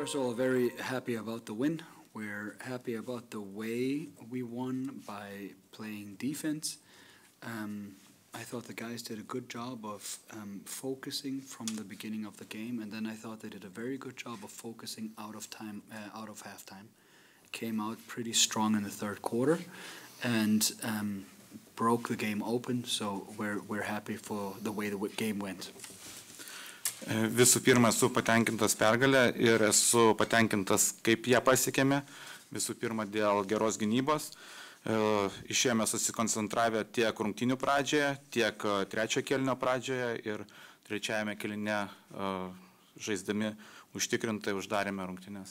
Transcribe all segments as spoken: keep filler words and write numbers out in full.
First of all, very happy about the win. We're happy about the way we won by playing defense. Um, I thought the guys did a good job of um, focusing from the beginning of the game, and then I thought they did a very good job of focusing out of time, uh, out of halftime. Came out pretty strong in the third quarter, and um, broke the game open. So we're we're happy for the way the game went. Visų pirma, esu patenkintas pergalę ir esu patenkintas, kaip ją pasiekėme. Visų pirma, dėl geros gynybos. Išėjome susikoncentravę tiek rungtynių pradžioje, tiek trečio kėlinio pradžioje ir trečiajame kėline žaisdami užtikrintai uždarėme rungtynes.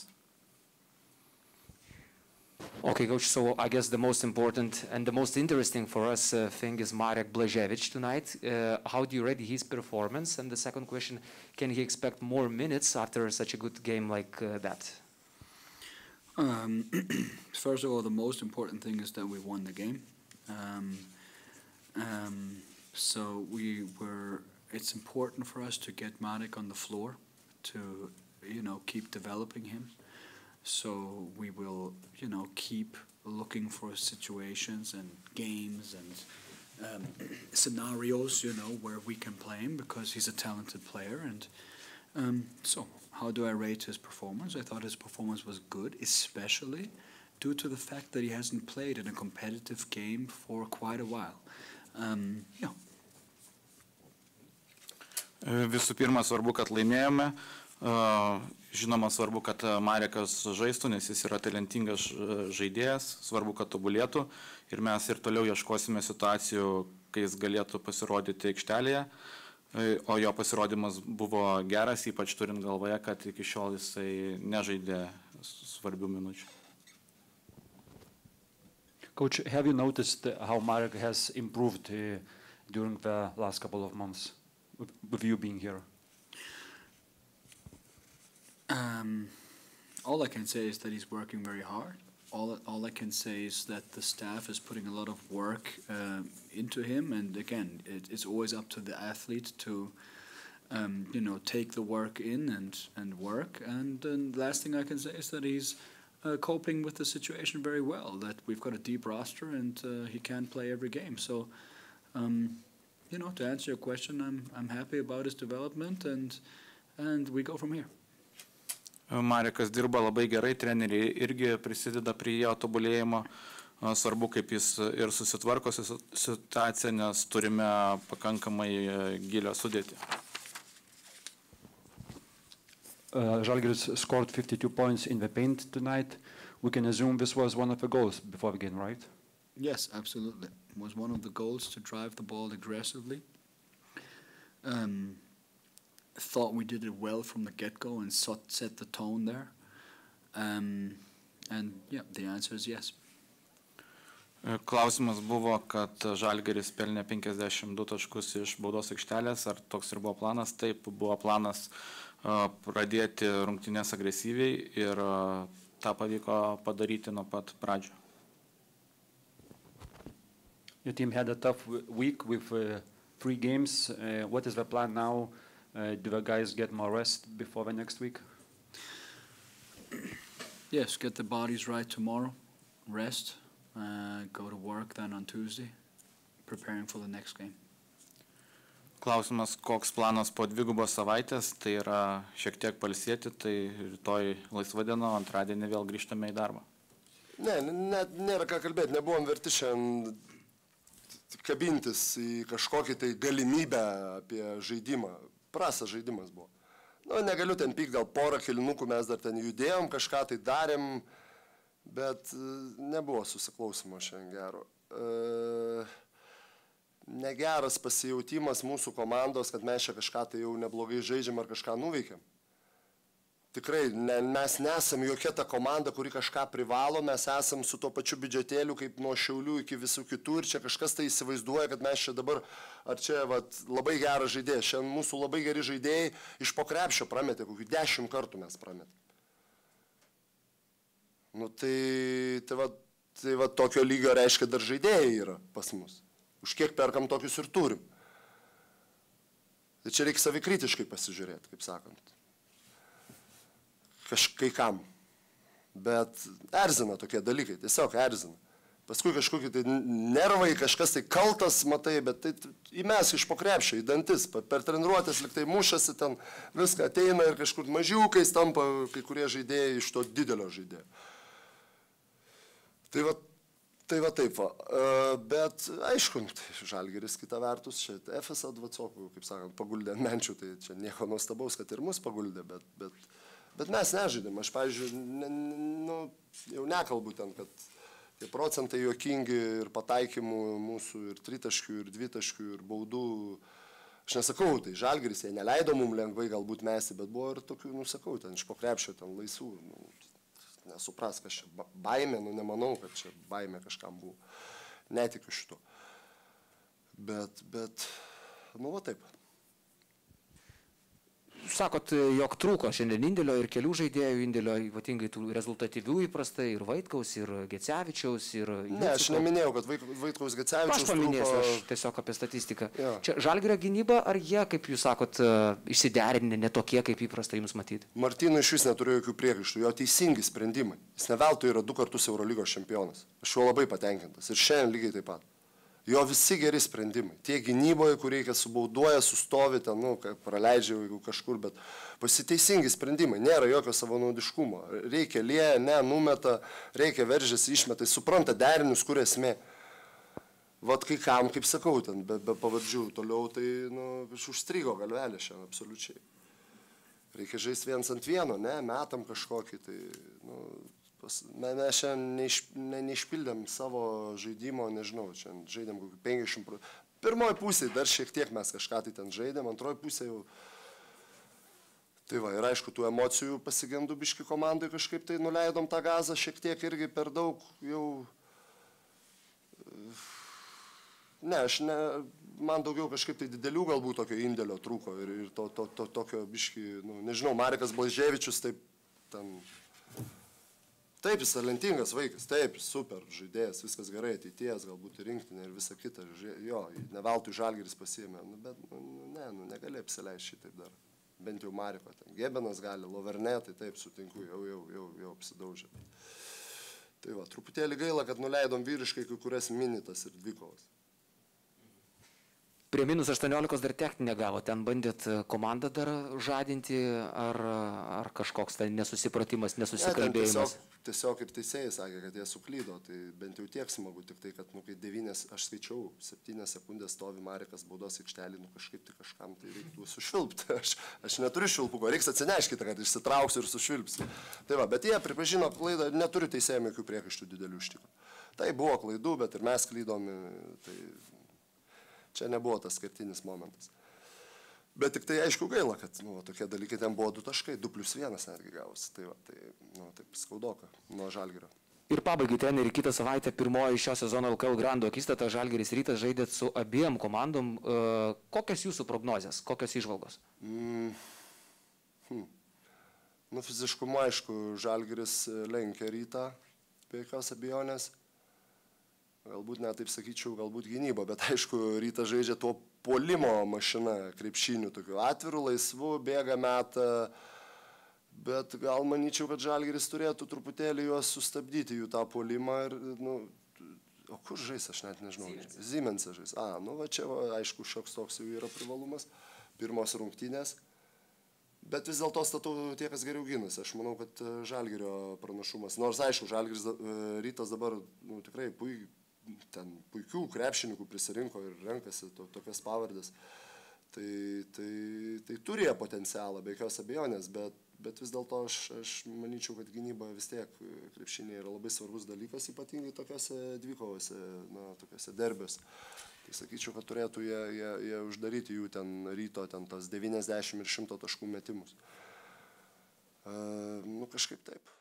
Okay, coach, so I guess the most important and the most interesting for us uh, thing is Marek Blažević tonight. Uh, how do you rate his performance? And the second question, can he expect more minutes after such a good game like uh, that? Um, first of all, the most important thing is that we won the game. Um, um, so we were, it's important for us to get Marek on the floor to, you know, keep developing him. So we will, you know, keep looking for situations and games and um, scenarios, you know, where we can play him because he's a talented player. And um, so how do I rate his performance? I thought his performance was good, especially due to the fact that he hasn't played in a competitive game for quite a while. Um, yeah. Visų pirma, svarbu, kad laimėjome. Žinoma, svarbu, kad Marekas žaistų, nes jis yra talentingas žaidėjas, svarbu, kad tobulėtų ir mes ir toliau ieškosime situacijų, kai jis galėtų pasirodyti aikštelėje, o jo pasirodymas buvo geras, ypač turint galvoje, kad iki šiol jisai nežaidė svarbių minučių. Coach, have you noticed how Marek has improved uh, during the last couple of months with, with you being here? Um, all I can say is that he's working very hard. All, all I can say is that the staff is putting a lot of work uh, into him. And again, it, it's always up to the athlete to, um, you know, take the work in and, and work. And then the last thing I can say is that he's uh, coping with the situation very well, that we've got a deep roster and uh, he can't play every game. So, um, you know, to answer your question, I'm, I'm happy about his development and, and we go from here. Marekas dirba labai gerai, treneriai irgi prisideda prie jo tobulėjimo. Svarbu, kaip jis ir susitvarko situaciją, nes turime pakankamai gilią sudėtį. Uh, Žalgiris scored fifty-two points in the paint tonight. We can assume this was one of the goals before the game, right? Yes, absolutely. It was one of the goals to drive the ball aggressively. Um, thought we did it well from the get-go and set the tone there. Um, and yeah, the answer is yes. Klausimas buvo, kad Žalgiris pelnė penkiasdešimt du taškus iš baudos aikštelės. Ar toks ir buvo planas? Taip, buvo planas uh, pradėti rungtynes agresyviai ir uh, tą pavyko padaryti nuo pat pradžio. Your team had a tough week with uh, three games. Uh, what is the plan now? Uh, do the guys get more rest before the next week? Yes, get the bodies right tomorrow, rest, uh, go to work then on Tuesday, preparing for the next game. Klausimas, koks planas po dvigubos savaitės, tai yra šiek tiek pailsėti, tai rytoj laisva diena, antradienį vėl grįžtame į darbą. Ne, net nėra ką kalbėti, nebuvom verti šiandien kabintis į kažkokį tai galimybę apie žaidimą. Prasas žaidimas buvo. Nu, negaliu ten pykti, gal porą kėlinukų mes dar ten judėjom, kažką tai darėm, bet nebuvo susiklausimo šiandien gero. E, negeras pasijautimas mūsų komandos, kad mes čia kažką tai jau neblogai žaidžiam ar kažką nuveikėm. Tikrai, ne, mes nesam jokia ta komanda, kuri kažką privalo, mes esam su to pačiu biudžetėliu kaip nuo Šiaulių iki visų kitų ir čia kažkas tai įsivaizduoja, kad mes čia dabar, ar čia vat, labai geras žaidėjas, šiandien mūsų labai geri žaidėjai iš po krepšio prametė, kokių dešimt kartų mes prametė. Nu tai, tai, va, tai va, tokio lygio reiškia dar žaidėjai yra pas mus. Už kiek perkam tokius ir turim. Tai čia reikia savikritiškai pasižiūrėti, kaip sakant. kažkai kam. Bet erzina tokie dalykai, tiesiog erzina. Paskui kažkokie tai nervai, kažkas tai kaltas, matai, bet tai įmes iš po krepšio, į dantis, per treniruotės liktai mušasi ten, viską ateina ir kažkur mažiukais tampa kai kurie žaidėjai iš to didelio žaidėjo. Tai va, tai va taip va. Bet aišku, tai Žalgiris kita vertus, čia Efesą Dvacokų, kaip sakant, paguldė ant menčių, tai čia nieko nuostabaus, kad ir mus paguldė, bet, bet, bet mes nežaidėm. Aš, pavyzdžiui, ne, nu, jau nekalbu ten, kad tie procentai juokingi ir pataikymų mūsų, ir tritaškių, ir dvitaškių, ir baudų. Aš nesakau, tai Žalgiris, jie neleido mums lengvai galbūt mesti, bet buvo ir tokių, nu sakau, ten iš po krepšio, ten laisvų. Nu, nesupras, kad čia baimė, nu nemanau, kad čia baimė kažkam buvo. Netikiu šito. Bet, bet, nu va taip. Sakot, jog trūko šiandien indėlio ir kelių žaidėjų indėlio, ypatingai tų rezultatyvių įprastai, ir Vaitkaus, ir Gecevičiaus, ir... Ne, aš neminėjau, kad Vaitkaus Gecevičiaus trūko. Aš paminėsiu, trūko... aš tiesiog apie statistiką. Ja. Čia Žalgirio gynyba, ar jie, kaip jūs sakot, išsiderinę, ne tokie, kaip įprasta jums matyti? Martynui iš vis neturiu jokių priekaištų, jo teisingi sprendimai. Jis neveltui yra du kartus Eurolygos čempionas. Aš juo labai patenkintas. Ir šiandien lygiai taip pat. Jo visi geri sprendimai. Tie gynyboje, kur reikia subauduoja, sustovi ten, nu, praleidžia jeigu kažkur, bet pasiteisingi sprendimai. Nėra jokio savanaudiškumo. Reikia lieja, ne, numeta, reikia veržėsi, išmeta, supranta derinius, kur esmė. Vat kai kam, kaip sakau, ten be, be pavardžių toliau, tai, nu, iš užstrigo galvelė šiandien, absoliučiai. Reikia žaisti viens ant vieno, ne, metam kažkokį, tai, nu, pas, me, mes šiandien neiš, ne, neišpildėm savo žaidimo, nežinau, šiandien žaidėm kokį penkiasdešimt procentų. Pirmoji pusė dar šiek tiek mes kažką tai ten žaidėm, antroji pusė jau... Tai va, ir aišku, tų emocijų pasigendu biški komandai kažkaip tai nuleidom tą gazą šiek tiek irgi per daug jau... Ne, aš ne, man daugiau kažkaip tai didelių galbūt tokio indėlio trūko ir, ir to, to, to tokio biški, nu, nežinau, Marekas Blaževičius taip ten... Taip, jis talentingas vaikas, taip, super žaidėjas, viskas gerai, ateities, galbūt rinktinė ir visa kita, jo, ne veltui Žalgiris pasiėmė, nu, bet, nu, ne, nu, negali apsileisti šitaip dar, bent jau Mariko, ten Gebenas gali, Loverne, tai taip, sutinku, jau, jau, jau, jau apsidaužė. Tai va, truputėlį gaila, kad nuleidom vyriškai kai kurias minitas ir dvikovas. Prie minus aštuoniolikos dar techninę gavo, ten bandėt komandą dar žadinti, ar, ar kažkoks ten nesusipratimas, nesusikalbėjimas? Ne, tiesiog, tiesiog ir teisėjai sakė, kad jie suklydo, tai bent jau tiek smagu, tik tai, kad, nu, kai devynės, aš skaičiau, septynės sekundės stovi Marekas baudos aikštelį, nu, kažkaip tai kažkam tai reiktų sušvilpti, aš, aš neturiu švilpuko, reiks atsineškite, kad išsitrauksiu ir sušvilpsiu. Tai va, bet jie pripažino klaidą, neturiu teisėjami jokių priekaištų didelių iš tikro. Tai buvo klaidų, bet ir mes klydom, tai... Čia nebuvo tas skirtinis momentas. Bet tik tai aišku gaila, kad nu, tokie dalykai ten buvo du taškai, du plius vienas netgi gavosi. Tai, va, tai nu, taip skaudoka nuo Žalgirio. Ir pabaigai treneri, kitą savaitę pirmoji šio sezono L K L Grando akistata Žalgiris Rytas žaidėt su abiem komandom. Uh, kokios jūsų prognozės, kokios įžvalgos? Mm, hmm. Nu, fiziškumu, aišku, Žalgiris lenkia Rytą, be jokios abejonės. Galbūt net taip sakyčiau, galbūt gynyba, bet aišku, Rytas žaidžia tuo puolimo mašina, krepšinių, tokiu atviru, laisvu, bėga metą, bet gal manyčiau, kad Žalgiris turėtų truputėlį juos sustabdyti, jų tą puolimą ir, nu, o kur žais, aš net nežinau. Ziemense žais. A, nu, va čia, va, aišku, šioks toks jau yra privalumas, pirmos rungtynės, bet vis dėlto statau tie, kas geriau ginasi. Aš manau, kad Žalgirio pranašumas, nors aišku, Žalgiris Rytas dabar, nu, tikrai puikiai, ten puikių krepšininkų prisirinko ir renkasi to, tokias pavardės, tai, tai, tai turėjo potencialą, be jokios abejonės, bet, bet vis dėlto aš, aš manyčiau, kad gynyba vis tiek krepšinė yra labai svarbus dalykas, ypatingai tokiuose dvikovose, na, tokiuose derbiuose. Tai sakyčiau, kad turėtų jie, jie, jie uždaryti jų ten Ryto, ten tas devyniasdešimt ir šimto taškų metimus. Uh, nu, kažkaip taip.